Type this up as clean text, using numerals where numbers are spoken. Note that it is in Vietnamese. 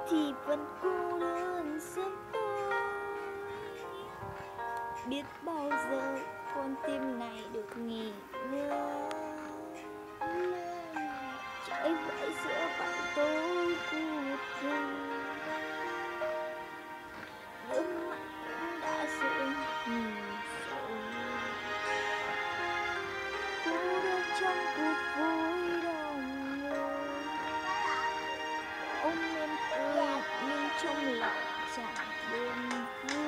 thì vẫn cô đơn sớm tối. Biết bao giờ con tim này được nghỉ ngơi, trôi vẫy giữa bóng tối vụt rơi. Nước mắt cũng đã rơi nhiều rồi, cô đơn trong cuộc vui đông người. Ôm em cười nhưng trong lòng chẳng buồn vui.